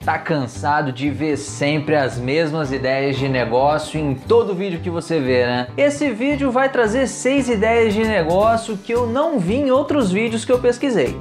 Tá cansado de ver sempre as mesmas ideias de negócio em todo vídeo que você vê, né? Esse vídeo vai trazer 6 ideias de negócio que eu não vi em outros vídeos que eu pesquisei.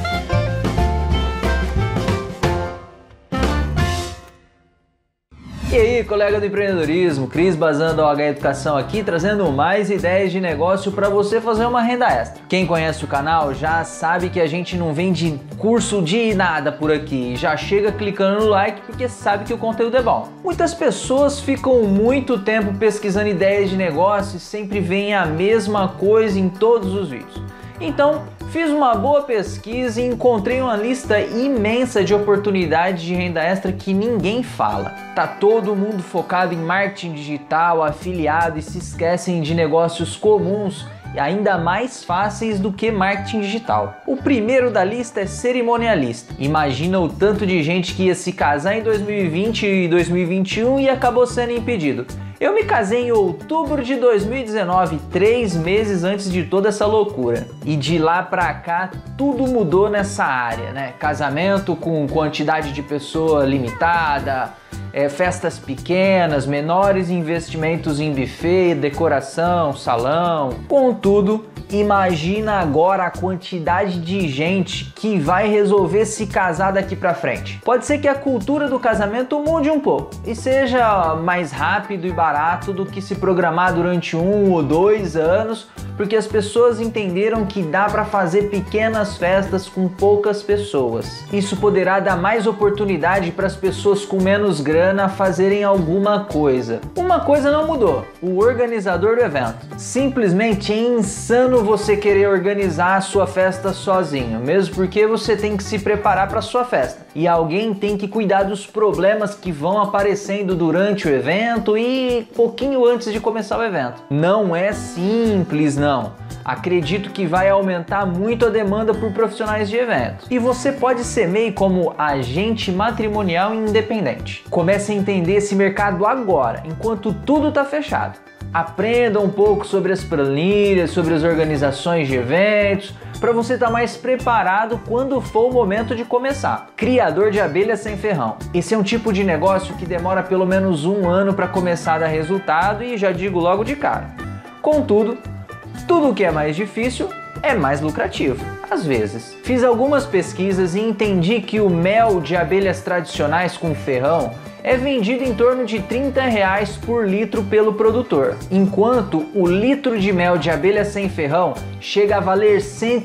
E aí, colega do empreendedorismo, Cris Bazan da OH Educação aqui, trazendo mais ideias de negócio para você fazer uma renda extra. Quem conhece o canal já sabe que a gente não vende curso de nada por aqui, já chega clicando no like porque sabe que o conteúdo é bom. Muitas pessoas ficam muito tempo pesquisando ideias de negócio e sempre veem a mesma coisa em todos os vídeos. Então, fiz uma boa pesquisa e encontrei uma lista imensa de oportunidades de renda extra que ninguém fala. Tá todo mundo focado em marketing digital, afiliado e se esquecem de negócios comuns e ainda mais fáceis do que marketing digital. O primeiro da lista é cerimonialista. Imagina o tanto de gente que ia se casar em 2020 e 2021 e acabou sendo impedido. Eu me casei em outubro de 2019, 3 meses antes de toda essa loucura. E de lá pra cá, tudo mudou nessa área, né? Casamento com quantidade de pessoa limitada, festas pequenas, menores investimentos em buffet, decoração, salão. Contudo, imagina agora a quantidade de gente que vai resolver se casar daqui pra frente. Pode ser que a cultura do casamento mude um pouco e seja mais rápido e barato do que se programar durante 1 ou 2 anos, porque as pessoas entenderam que dá para fazer pequenas festas com poucas pessoas. Isso poderá dar mais oportunidade para as pessoas com menos grana fazerem alguma coisa. Uma coisa não mudou: o organizador do evento. Simplesmente é insano você querer organizar a sua festa sozinho, mesmo porque você tem que se preparar para a sua festa. E alguém tem que cuidar dos problemas que vão aparecendo durante o evento e pouquinho antes de começar o evento. Não é simples, não. Acredito que vai aumentar muito a demanda por profissionais de eventos. E você pode ser meio como agente matrimonial independente. Comece a entender esse mercado agora, enquanto tudo está fechado. Aprenda um pouco sobre as planilhas, sobre as organizações de eventos, para você estar mais preparado quando for o momento de começar. Criador de abelhas sem ferrão. Esse é um tipo de negócio que demora pelo menos 1 ano para começar a dar resultado e já digo logo de cara. Contudo, tudo o que é mais difícil é mais lucrativo, às vezes. Fiz algumas pesquisas e entendi que o mel de abelhas tradicionais com ferrão é vendido em torno de R$30 por litro pelo produtor, enquanto o litro de mel de abelha sem ferrão chega a valer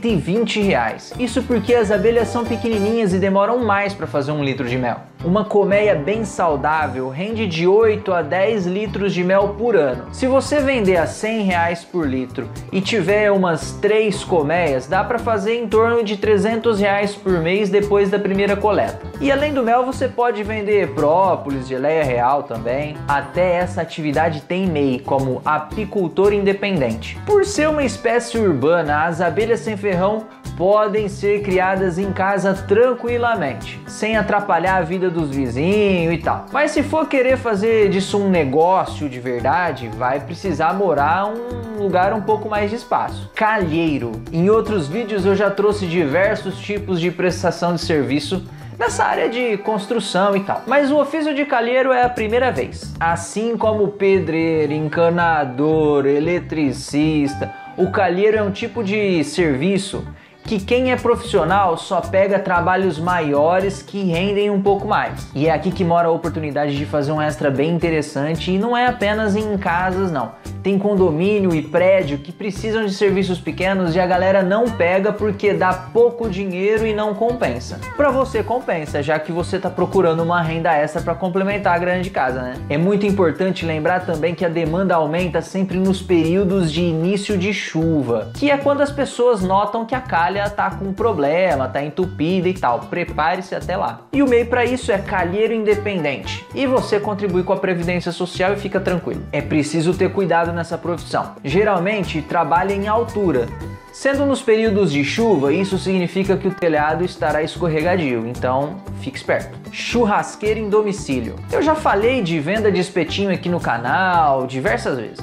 R$120. Isso porque as abelhas são pequenininhas e demoram mais para fazer 1 litro de mel. Uma colmeia bem saudável rende de 8 a 10 litros de mel por ano. Se você vender a R$100 por litro e tiver umas 3 colmeias, dá para fazer em torno de R$300 por mês depois da primeira coleta. E além do mel, você pode vender própolis, geleia real também. Até essa atividade tem MEI, como apicultor independente. Por ser uma espécie urbana, as abelhas sem ferrão podem ser criadas em casa tranquilamente, sem atrapalhar a vida dos vizinhos e tal. Mas se for querer fazer disso um negócio de verdade, vai precisar morar em um lugar um pouco mais de espaço. Calheiro. Em outros vídeos eu já trouxe diversos tipos de prestação de serviço nessa área de construção e tal. Mas o ofício de calheiro é a primeira vez. Assim como pedreiro, encanador, eletricista, o calheiro é um tipo de serviço que quem é profissional só pega trabalhos maiores que rendem um pouco mais. E é aqui que mora a oportunidade de fazer um extra bem interessante, e não é apenas em casas não. Tem condomínio e prédio que precisam de serviços pequenos e a galera não pega porque dá pouco dinheiro e não compensa. Para você compensa, já que você está procurando uma renda extra para complementar a grana de casa, né? É muito importante lembrar também que a demanda aumenta sempre nos períodos de início de chuva, que é quando as pessoas notam que a calha tá com problema, tá entupida e tal. Prepare-se até lá. E o meio para isso é calheiro independente. E você contribui com a Previdência Social e fica tranquilo. É preciso ter cuidado nessa profissão. Geralmente trabalha em altura. Sendo nos períodos de chuva, isso significa que o telhado estará escorregadio, então fique esperto. Churrasqueiro em domicílio. Eu já falei de venda de espetinho aqui no canal diversas vezes.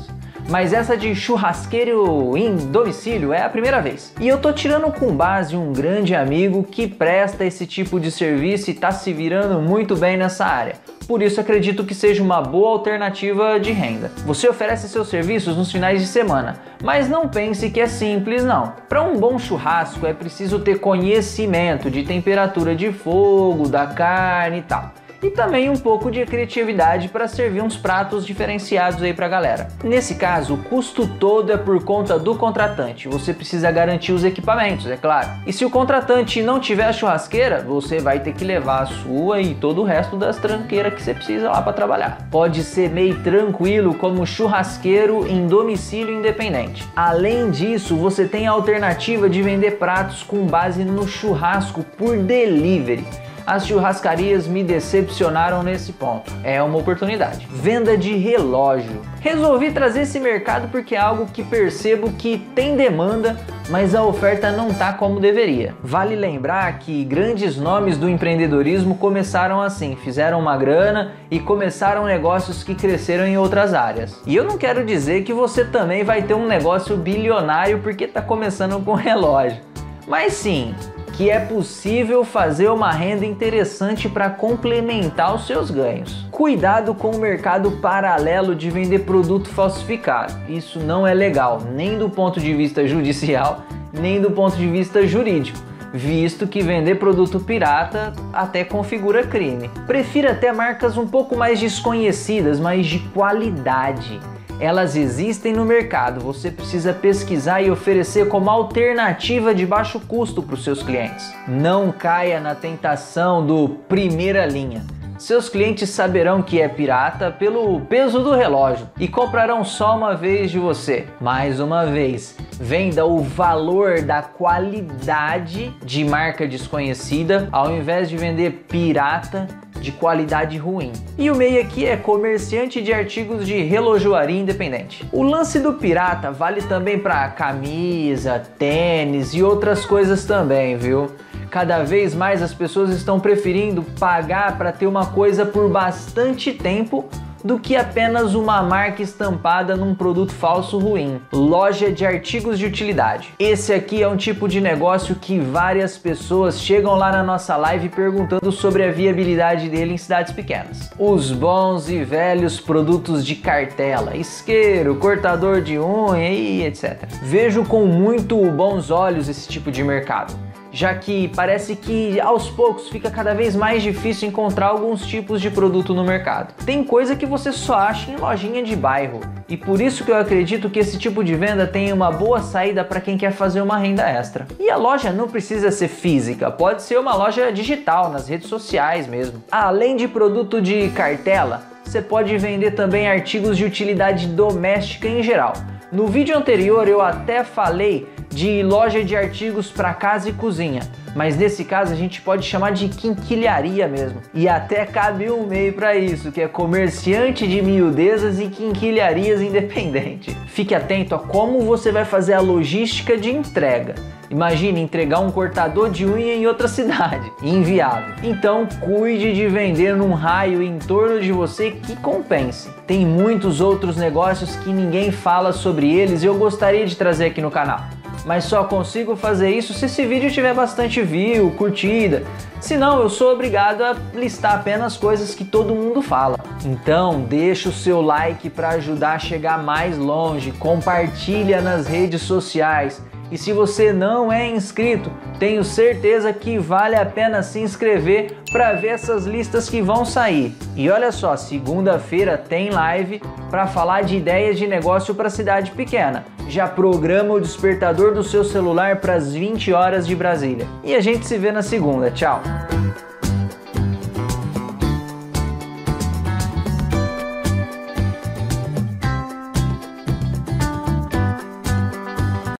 mas essa de churrasqueiro em domicílio é a primeira vez. E eu tô tirando com base um grande amigo que presta esse tipo de serviço e tá se virando muito bem nessa área. Por isso acredito que seja uma boa alternativa de renda. Você oferece seus serviços nos finais de semana, mas não pense que é simples não. Para um bom churrasco é preciso ter conhecimento de temperatura de fogo, da carne e tal. E também um pouco de criatividade para servir uns pratos diferenciados aí pra galera. Nesse caso, o custo todo é por conta do contratante. Você precisa garantir os equipamentos, é claro. E se o contratante não tiver a churrasqueira, você vai ter que levar a sua e todo o resto das tranqueiras que você precisa lá para trabalhar. Pode ser meio tranquilo como churrasqueiro em domicílio independente. Além disso, você tem a alternativa de vender pratos com base no churrasco por delivery. As churrascarias me decepcionaram nesse ponto. É uma oportunidade. Venda de relógio. Resolvi trazer esse mercado porque é algo que percebo que tem demanda, mas a oferta não tá como deveria. Vale lembrar que grandes nomes do empreendedorismo começaram assim, fizeram uma grana e começaram negócios que cresceram em outras áreas. E eu não quero dizer que você também vai ter um negócio bilionário porque tá começando com relógio. Mas sim, que é possível fazer uma renda interessante para complementar os seus ganhos. Cuidado com o mercado paralelo de vender produto falsificado. Isso não é legal, nem do ponto de vista judicial, nem do ponto de vista jurídico, visto que vender produto pirata até configura crime. Prefira até marcas um pouco mais desconhecidas, mas de qualidade. Elas existem no mercado, você precisa pesquisar e oferecer como alternativa de baixo custo para os seus clientes. Não caia na tentação do primeira linha. Seus clientes saberão que é pirata pelo peso do relógio e comprarão só uma vez de você. Mais uma vez, venda o valor da qualidade de marca desconhecida ao invés de vender pirata de qualidade ruim. E o MEI aqui é comerciante de artigos de relojoaria independente. O lance do pirata vale também para camisa, tênis e outras coisas também, viu? Cada vez mais as pessoas estão preferindo pagar para ter uma coisa por bastante tempo do que apenas uma marca estampada num produto falso ruim. Loja de artigos de utilidade. Esse aqui é um tipo de negócio que várias pessoas chegam lá na nossa live perguntando sobre a viabilidade dele em cidades pequenas. Os bons e velhos produtos de cartela, isqueiro, cortador de unha e etc. Vejo com muito bons olhos esse tipo de mercado, já que parece que aos poucos fica cada vez mais difícil encontrar alguns tipos de produto no mercado. Tem coisa que você só acha em lojinha de bairro, e por isso que eu acredito que esse tipo de venda tem uma boa saída para quem quer fazer uma renda extra. E a loja não precisa ser física, pode ser uma loja digital, nas redes sociais mesmo. Além de produto de cartela, você pode vender também artigos de utilidade doméstica em geral. No vídeo anterior eu até falei de loja de artigos para casa e cozinha, mas nesse caso a gente pode chamar de quinquilharia mesmo. E até cabe um MEI para isso, que é comerciante de miudezas e quinquilharias independente. Fique atento a como você vai fazer a logística de entrega. Imagine entregar um cortador de unha em outra cidade. Inviável. Então cuide de vender num raio em torno de você que compense. Tem muitos outros negócios que ninguém fala sobre eles e eu gostaria de trazer aqui no canal. Mas só consigo fazer isso se esse vídeo tiver bastante view, curtida. Senão eu sou obrigado a listar apenas coisas que todo mundo fala. Então deixa o seu like para ajudar a chegar mais longe, compartilha nas redes sociais. E se você não é inscrito, tenho certeza que vale a pena se inscrever para ver essas listas que vão sair. E olha só, segunda-feira tem live para falar de ideias de negócio para cidade pequena. Já programa o despertador do seu celular para as 20 horas de Brasília. E a gente se vê na segunda. Tchau!